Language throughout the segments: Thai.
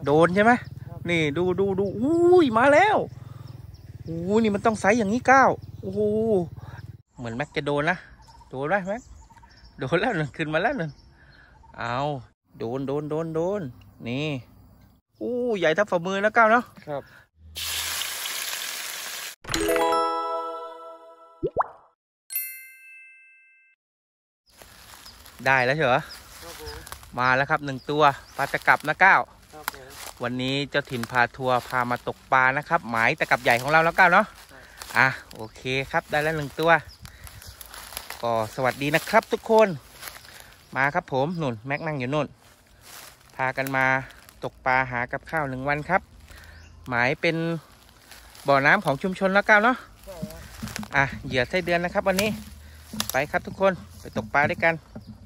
โดนใช่ไหมนี่ดูอุ้ยมาแล้วอู้นี่มันต้องไซส์อย่างนี้ก้าวโอ้โหเหมือนแม็กจะโดนนะโดนไหมแม็กโดนแล้วหนึ่งขึ้นมาแล้วหนึ่งเอาโดนนี่อู้ใหญ่เท่าฝ่ามือแล้วก้าวเนาะครับได้แล้วเหรอมาแล้วครับ1ตัวปลาตะกับนะก้าววันนี้เจ้าถิ่นพาทัวร์พามาตกปลานะครับหมายตะกับใหญ่ของเราแล้วก้าวเนาะโอเคครับได้แล้ว1ตัวก็สวัสดีนะครับทุกคนมาครับผมนุ่นแม็กนั่งอยู่นุ่นพากันมาตกปลาหากับข้าว1วันครับหมายเป็นบ่อน้ำของชุมชนแล้วก้าวเนาะเหยื่อไส้เดือนนะครับวันนี้ไปครับทุกคนไปตกปลาด้วยกัน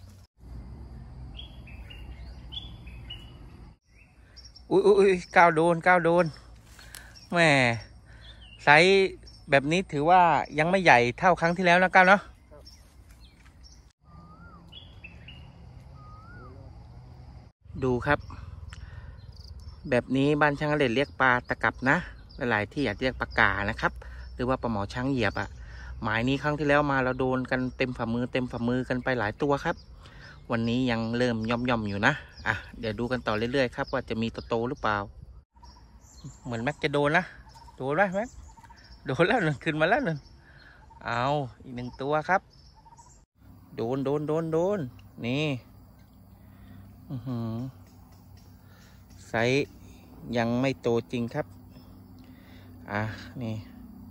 อุ้ยก้าวโดนแหมไซส์แบบนี้ถือว่ายังไม่ใหญ่เท่าครั้งที่แล้วนะก้าวเนาะดูครับแบบนี้บ้านช่างอเล็ดเรียกปลาตะกับนะหลายๆที่อาจจะเรียกปลากานะครับหรือว่าปลาหมอช้างเหยียบหมายนี้ครั้งที่แล้วมาเราโดนกันเต็มฝ่ามือกันไปหลายตัวครับวันนี้ยังเริ่มย่อมอยู่นะเดี๋ยวดูกันต่อเรื่อยๆครับว่าจะมีโตหรือเปล่าเหมือนแม็กจะโดนนะโดนไหมแม็กโดนแล้วหนึ่งขึ้นมาแล้วหนึ่งเอาอีก1ตัวครับโดนนี่ไซส์ยังไม่โตจริงครับนี่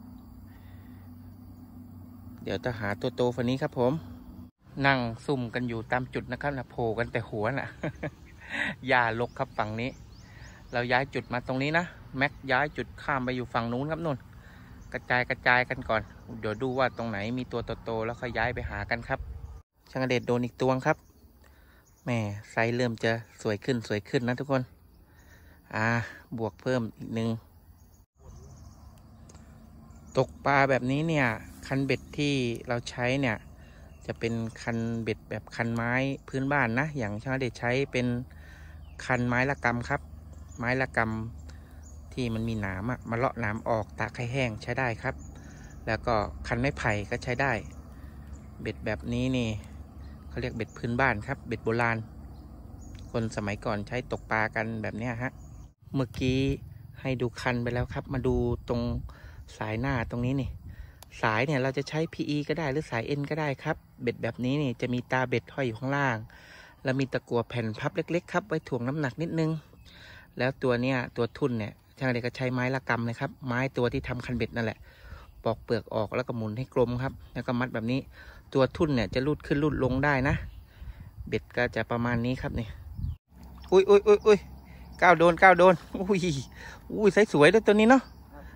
เดี๋ยวจะหาตัวโตฝันนี้ครับผมนั่งซุ่มกันอยู่ตามจุดนะครับโผล่กันแต่หัวน่ะ หญ้าลกครับฝั่งนี้เราย้ายจุดมาตรงนี้นะแม็กย้ายจุดข้ามไปอยู่ฝั่งนู้นครับนู่นกระจายกันก่อนเดี๋ยวดูว่าตรงไหนมีตัวโตแล้วค่อยย้ายไปหากันครับช่างเดชโดนอีกตัวครับแม่ไซส์เริ่มจะสวยขึ้นนะทุกคนบวกเพิ่มอีก1ตกปลาแบบนี้เนี่ยคันเบ็ดที่เราใช้เนี่ยจะเป็นคันเบ็ดแบบคันไม้พื้นบ้านนะอย่างช่างเดชใช้เป็นคันไม้ละกำครับไม้ละกำที่มันมีหนามมาเลาะหนามออกตากให้แห้งใช้ได้ครับแล้วก็คันไม้ไผ่ก็ใช้ได้เบ็ดแบบนี้นี่เขาเรียกเบ็ดพื้นบ้านครับเบ็ดโบราณคนสมัยก่อนใช้ตกปลากันแบบนี้ฮะเมื่อกี้ให้ดูคันไปแล้วครับมาดูตรงสายหน้าตรงนี้นี่สายเนี่ยเราจะใช้ PE ก็ได้หรือสาย N ก็ได้ครับเบ็ดแบบนี้นี่จะมีตาเบ็ดห้อยอยู่ข้างล่างแล้วมีตะกั่วแผ่นพับเล็กๆครับไว้ถ่วงน้ำหนักนิดนึงแล้วตัวเนี้ยตัวทุ่นเนี่ยช่างเด็กก็ใช้ไม้ละกำเลยครับไม้ตัวที่ทำคันเบ็ดนั่นแหละปอกเปลือกออกแล้วก็หมุนให้กลมครับแล้วก็มัดแบบนี้ตัวทุ่นเนี่ยจะลูดขึ้นลูดลงได้นะเบ็ดก็จะประมาณนี้ครับนี่อุ้ยก้าวโดนอุ้ยไซส์สวยด้วยตัวนี้เนาะ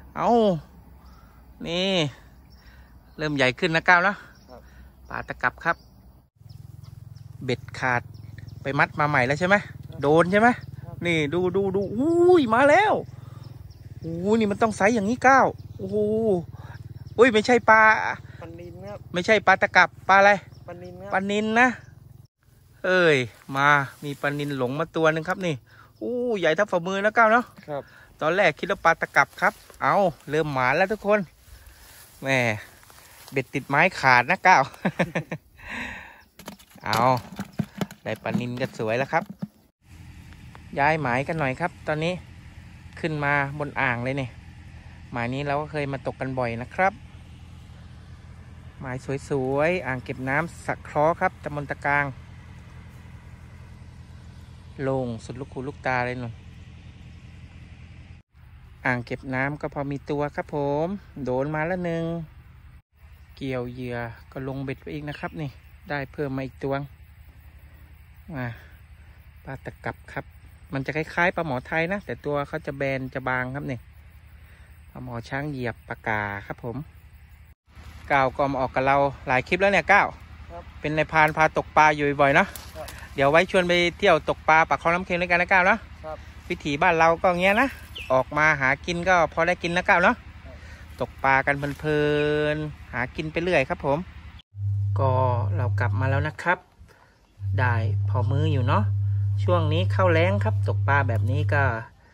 นี่เริ่มใหญ่ขึ้นนะก้าวเนาะปลาตะกับครับเบ็ดขาดไปมัดมาใหม่แล้วใช่ไหมโดนใช่ไหมนี่ดูอุ้ยมาแล้วอู้นี่มันต้องไซส์อย่างนี้ก้าวโอ้โหอุ้ยไม่ใช่ปลาปนินครับไม่ใช่ปลาตะกับปลาอะไรปนินนะมีปลานินหลงมาตัวหนึ่งครับนี่อู้ใหญ่เท่าฝ่ามือแล้วก้าวเนาะครับตอนแรกคิดว่าปลาตะกับครับเริ่มหมาแล้วทุกคนแม่เบ็ดติดไม้ขาดนะก้าว ได้ปลานินก็สวยแล้วครับย้ายหมายกันหน่อยครับตอนนี้ขึ้นมาบนอ่างเลยเนี่ยหมายนี้เราก็เคยมาตกกันบ่อยนะครับหมายสวยๆอ่างเก็บน้ำสะเคราะห์ครับตำบลตะกางโล่งสุดลูกหูลูกตาเลยนุ่นอ่างเก็บน้ำก็พอมีตัวครับผมโดนมาแล้ว1เกี่ยวเหยื่อก็ลงเบ็ดไปอีกนะครับนี่ได้เพิ่มมาอีกตัวปลาตะกับครับมันจะคล้ายๆปลาหมอไทยนะแต่ตัวเขาจะแบนจะบางครับนี่ปลาหมอช้างเหยียบปลากาครับผมก้าวก็มาออกกับเราหลายคลิปแล้วเนี่ยก้าวเป็นนายพรานพาตกปลาอยู่บ่อยๆเนาะเดี๋ยวไว้ชวนไปเที่ยวตกปลาปากคลองน้ำเค็มด้วยกันนะก้าวเนาะวิถีบ้านเราก็เงี้ยนะออกมาหากินก็พอได้กินนะก้าวเนาะตกปลากันเพลินๆหากินไปเรื่อยครับผมก็เรากลับมาแล้วนะครับได้พอมื้ออยู่เนาะช่วงนี้เข้าแล้งครับตกปลาแบบนี้ก็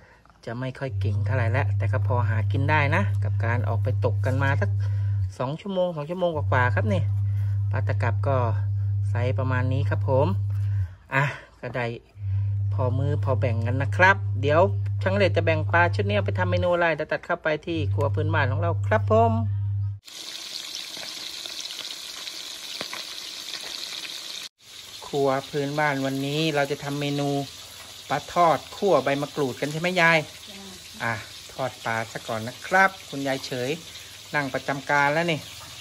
จะไม่ค่อยเก่งเท่าไหร่แล้วแต่ก็พอหากินได้นะกับการออกไปตกกันมาสัก2 ชั่วโมง2 ชั่วโมงกว่าๆครับนี่ปลาตะกับก็ไซส์ประมาณนี้ครับผมก็ได้พอมือพอแบ่งกันนะครับเดี๋ยวช่างเล็ดจะแบ่งปลาชุดนี้ไปทำเมนูอะไรจะตัดเข้าไปที่ครัวพื้นบ้านของเราครับผมครัวพื้นบ้านวันนี้เราจะทำเมนูปลาทอดคั่วใบมะกรูดกันใช่ไหมยายทอดปลาซะก่อนนะครับคุณยายเฉยนั่งประจำการแล้วนี่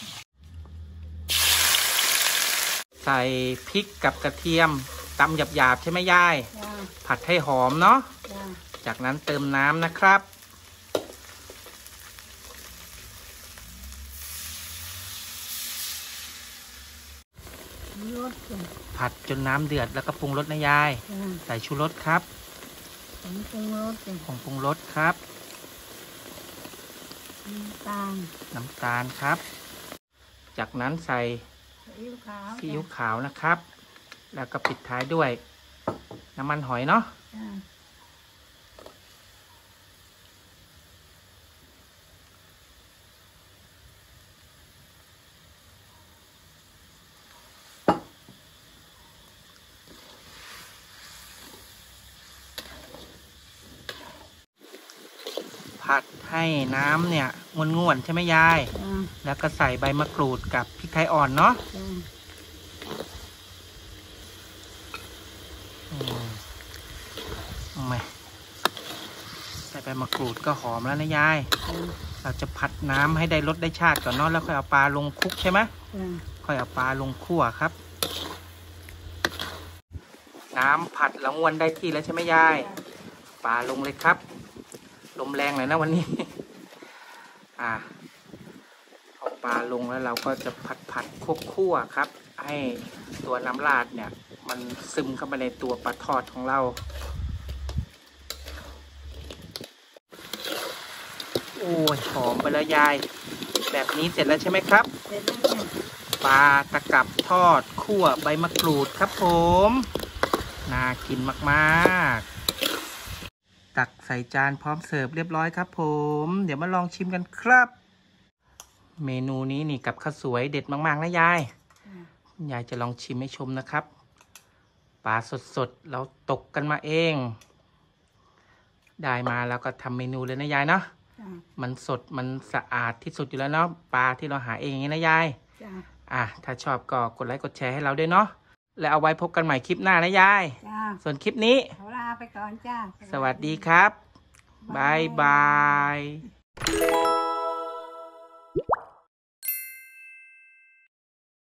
ใส่พริกกับกระเทียมตำหยาบๆใช่ไหมยายผัดให้หอมเนาะจากนั้นเติมน้ำนะครับผัดจนน้ำเดือดแล้วก็ปรุงรสนะยายใส่ชูรสครับผงปรุงรสครับน้ำตาลครับจากนั้นใส่ซีอิ๊วขาวนะครับแล้วก็ปิดท้ายด้วยน้ำมันหอยเนาะผัดให้น้ำเนี่ยงวนๆใช่ไหมยายแล้วก็ใส่ใบมะกรูดกับพริกไทยอ่อนเนาะใส่ใบมะกรูดก็หอมแล้วนะยายเราจะผัดน้ำให้ได้รสได้ชาติก่อนเนาะแล้วค่อยเอาปลาลงคลุกใช่ไหมค่อยเอาปลาลงคั่วครับน้ำผัดละงวนได้ที่แล้วใช่ไหมยายปลาลงเลยครับลมแรงเลยนะวันนี้เอาปลาลงแล้วเราก็จะผัดคั่วครับให้ตัวน้ำราดเนี่ยมันซึมเข้าไปในตัวปลาทอดของเราโอ้ยหอมไปแล้วยายแบบนี้เสร็จแล้วใช่ไหมครับปลาตะกับทอดคั่วใบมะกรูดครับผมน่ากินมากๆตักใส่จานพร้อมเสิร์ฟเรียบร้อยครับผมเดี๋ยวมาลองชิมกันครับเมนูนี้นี่กับข้าวสวยเด็ดมากๆนะยายยายจะลองชิมให้ชมนะครับปลาสดๆเราตกกันมาเองได้มาแล้วก็ทำเมนูเลยนะยายเนาะมันสดมันสะอาดที่สุดอยู่แล้วเนาะปลาที่เราหาเองอย่างนี้นะยายถ้าชอบก็กดไลค์กดแชร์ให้เราด้วยเนาะแล้วเอาไว้พบกันใหม่คลิปหน้านะยายส่วนคลิปนี้ลาไปก่อนจ้าสวัสดีครับบ๊ายบาย